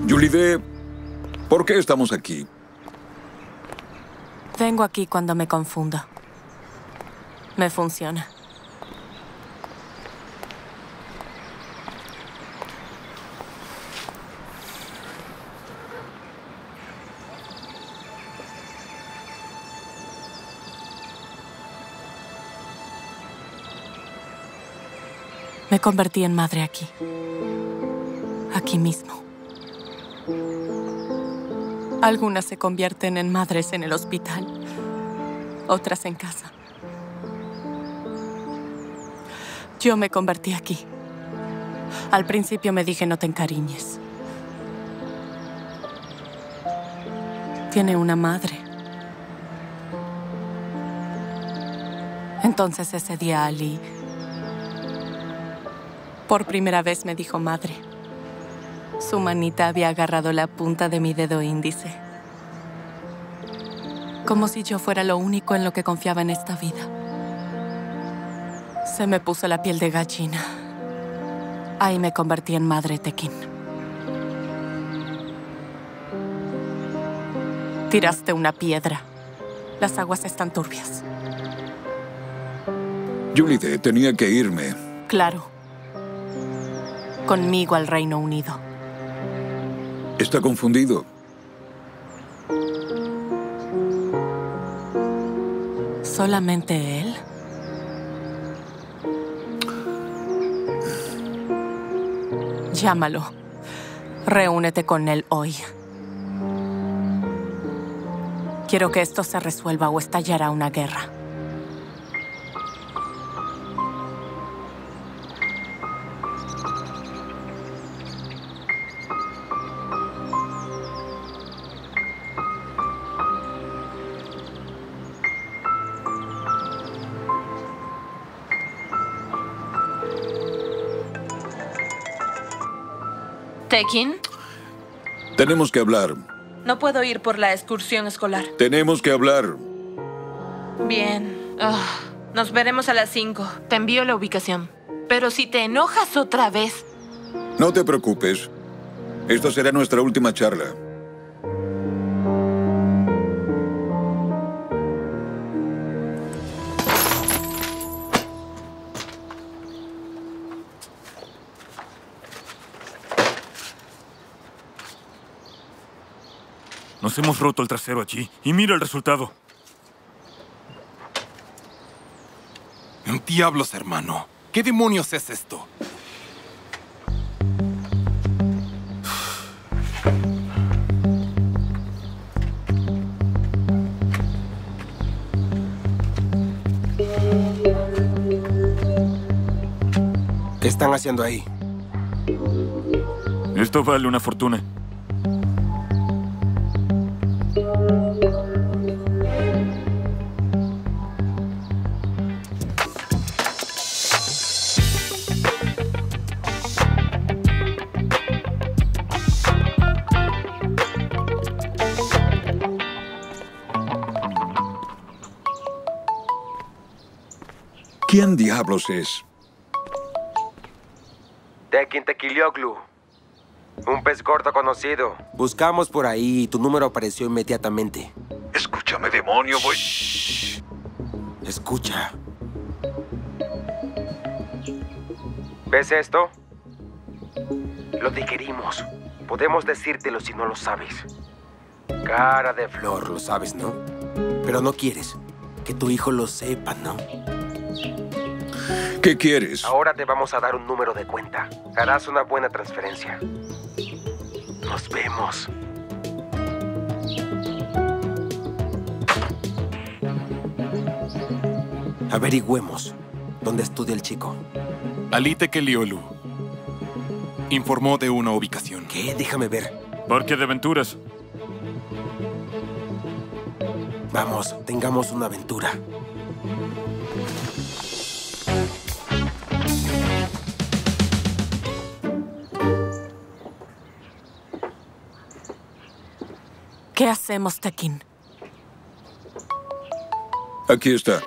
Yulide, ¿por qué estamos aquí? Vengo aquí cuando me confundo. Me funciona. Me convertí en madre aquí. Aquí mismo. Algunas se convierten en madres en el hospital, otras en casa. Yo me convertí aquí. Al principio me dije, no te encariñes. Tiene una madre. Entonces ese día Ali, por primera vez me dijo madre. Su manita había agarrado la punta de mi dedo índice. Como si yo fuera lo único en lo que confiaba en esta vida. Se me puso la piel de gallina. Ahí me convertí en madre, Tekin. Tiraste una piedra. Las aguas están turbias. Yulide, tenía que irme. Claro. Conmigo al Reino Unido. Está confundido. ¿Solamente él? Llámalo. Reúnete con él hoy. Quiero que esto se resuelva o estallará una guerra. ¿Tekin? Tenemos que hablar. No puedo ir por la excursión escolar. Tenemos que hablar. Bien. Nos veremos a las 5. Te envío la ubicación. Pero si te enojas otra vez... No te preocupes. Esta será nuestra última charla. Nos hemos roto el trasero allí. Y mira el resultado. Diablos, hermano. ¿Qué demonios es esto? ¿Qué están haciendo ahí? Esto vale una fortuna. ¿Quién diablos es? Tekin Tequilioglu. Un pez gordo conocido. Buscamos por ahí y tu número apareció inmediatamente. Escúchame, demonio, voy... Shh. Escucha. ¿Ves esto? Lo digerimos. Podemos decírtelo si no lo sabes. Cara de flor, lo sabes, ¿no? Pero no quieres que tu hijo lo sepa, ¿no? ¿Qué quieres? Ahora te vamos a dar un número de cuenta. Harás una buena transferencia. Nos vemos. Averigüemos dónde estudia el chico. Ali Tequilioglu informó de una ubicación. ¿Qué? Déjame ver. Parque de aventuras. Vamos, tengamos una aventura. ¿Qué hacemos, Tekin? Aquí está.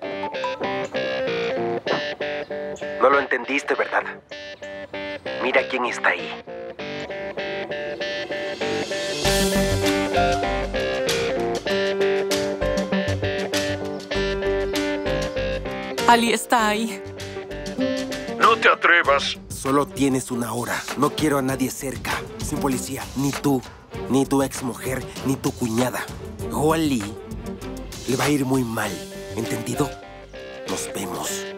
No lo entendiste, ¿verdad? Mira quién está ahí. Ali está ahí. No te atrevas. Solo tienes una hora. No quiero a nadie cerca. Sin policía. Ni tú, ni tu exmujer, ni tu cuñada. O a Lee le va a ir muy mal. ¿Entendido? Nos vemos.